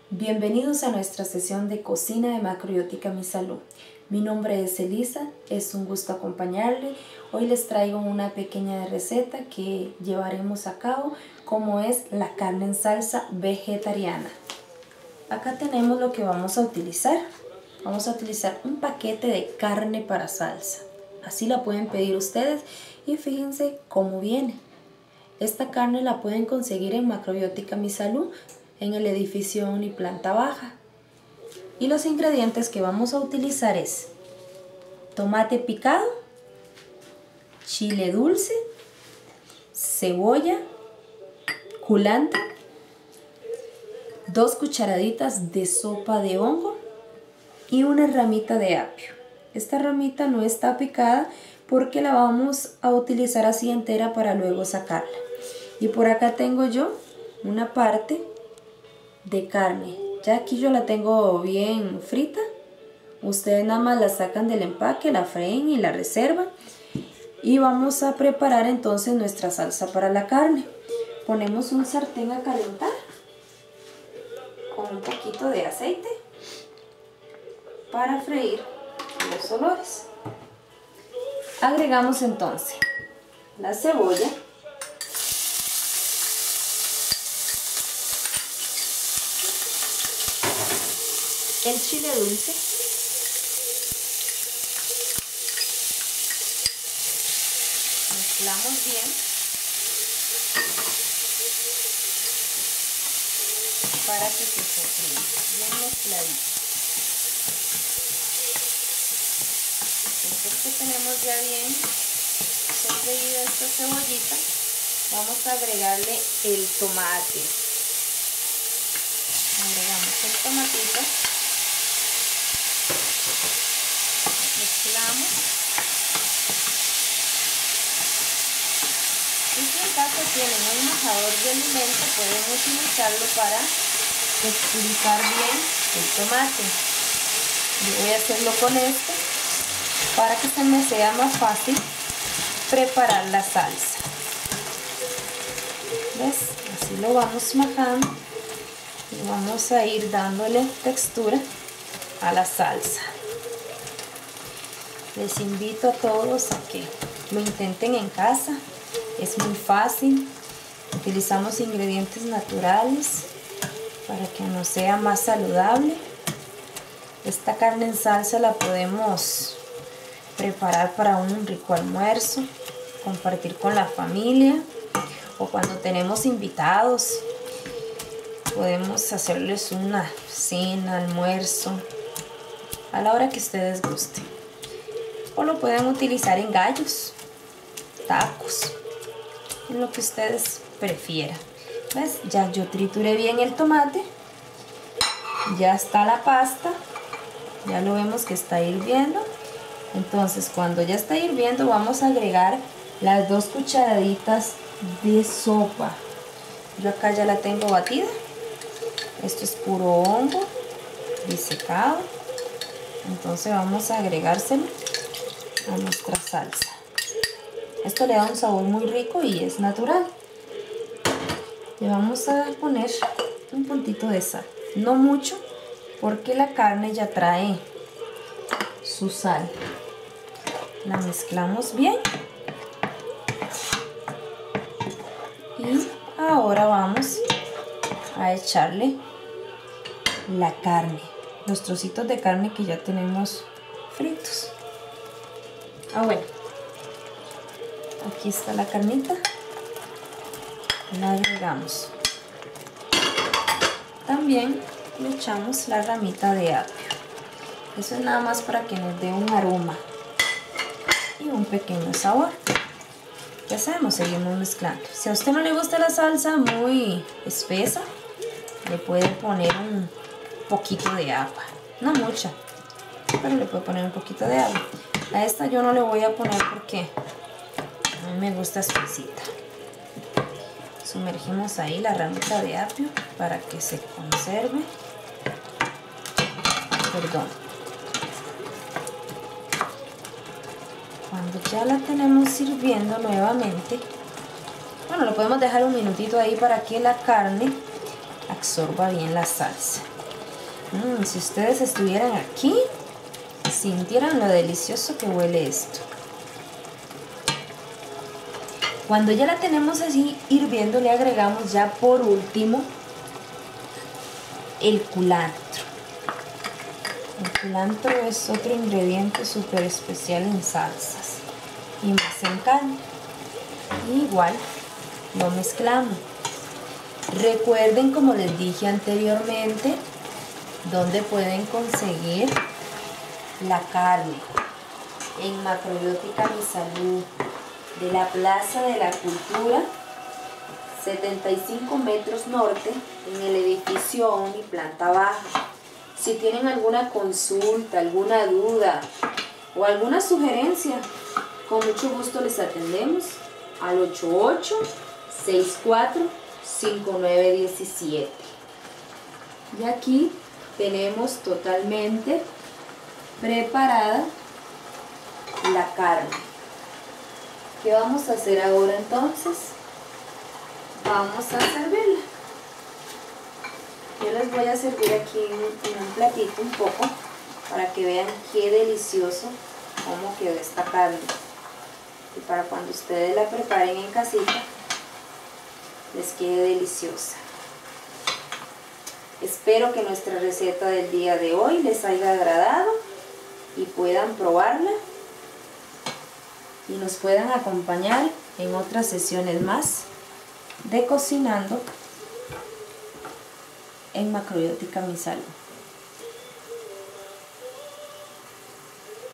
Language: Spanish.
Bienvenidos a nuestra sesión de cocina de Macrobiótica Mi Salud. Mi nombre es Elisa, es un gusto acompañarle. Hoy les traigo una pequeña receta que llevaremos a cabo, como es la carne en salsa vegetariana. Acá tenemos lo que vamos a utilizar. Vamos a utilizar un paquete de carne para salsa. Así la pueden pedir ustedes y fíjense cómo viene. Esta carne la pueden conseguir en Macrobiótica Mi Salud, en el edificio Uniplanta Baja. Y los ingredientes que vamos a utilizar es tomate picado, chile dulce, cebolla, culantro, 2 cucharaditas de sopa de hongo y una ramita de apio. Esta ramita no está picada porque la vamos a utilizar así entera para luego sacarla. Y por acá tengo yo una parte de carne. Ya aquí yo la tengo bien frita. Ustedes nada más la sacan del empaque, la fríen y la reservan. Y vamos a preparar entonces nuestra salsa para la carne. Ponemos un sartén a calentar con un poquito de aceite para freír los olores. Agregamos entonces la cebolla, el chile dulce, mezclamos bien para que se sofría bien mezcladito. Después que tenemos ya bien sofreída esta cebollita, vamos a agregarle el tomate. Agregamos el tomatito, mezclamos. Y si en caso tienen un majador de alimento, pueden utilizarlo para texturizar bien el tomate. Yo voy a hacerlo con este para que se me sea más fácil preparar la salsa. ¿Ves? Así lo vamos majando y vamos a ir dándole textura a la salsa. Les invito a todos a que lo intenten en casa. Es muy fácil. Utilizamos ingredientes naturales para que nos sea más saludable. Esta carne en salsa la podemos preparar para un rico almuerzo, compartir con la familia o cuando tenemos invitados. Podemos hacerles una cena, almuerzo, a la hora que ustedes gusten. O lo pueden utilizar en gallos, tacos, en lo que ustedes prefieran. ¿Ves? Ya yo trituré bien el tomate. Ya está la pasta. Ya lo vemos que está hirviendo. Entonces, cuando ya está hirviendo, vamos a agregar las 2 cucharaditas de sopa. Yo acá ya la tengo batida. Esto es puro hongo disecado. Entonces vamos a agregárselo a nuestra salsa. Esto le da un sabor muy rico y es natural. Le vamos a poner un puntito de sal. No mucho, porque la carne ya trae su sal. La mezclamos bien. Y ahora vamos a echarle la carne, los trocitos de carne que ya tenemos fritos. Bueno, aquí está la carnita. La agregamos. También le echamos la ramita de apio. Eso es nada más para que nos dé un aroma y un pequeño sabor. Ya hacemos, seguimos mezclando. Si a usted no le gusta la salsa muy espesa, le puede poner un poquito de agua. No mucha, pero le puede poner un poquito de agua. A esta yo no le voy a poner porque a mí me gusta espesita. Sumergimos ahí la ramita de apio para que se conserve. Perdón. Cuando ya la tenemos sirviendo nuevamente, bueno, lo podemos dejar un minutito ahí para que la carne absorba bien la salsa. Si ustedes estuvieran aquí, sintieran lo delicioso que huele esto. Cuando ya la tenemos así hirviendo, le agregamos ya por último el culantro. El culantro es otro ingrediente súper especial en salsas y más en carne. Y igual lo mezclamos. Recuerden, como les dije anteriormente, dónde pueden conseguir la carne. En Macrobiótica Mi Salud, de la Plaza de la Cultura, 75 metros norte, en el edificio ONI, planta baja. Si tienen alguna consulta, alguna duda o alguna sugerencia, con mucho gusto les atendemos al 88-64-5917. Y aquí tenemos totalmente preparada la carne. ¿Qué vamos a hacer ahora entonces? Vamos a servirla. Yo les voy a servir aquí en un platito un poco para que vean qué delicioso cómo quedó esta carne. Y para cuando ustedes la preparen en casita, les quede deliciosa. Espero que nuestra receta del día de hoy les haya agradado y puedan probarla y nos puedan acompañar en otras sesiones más de Cocinando en Macrobiótica Mi Salud.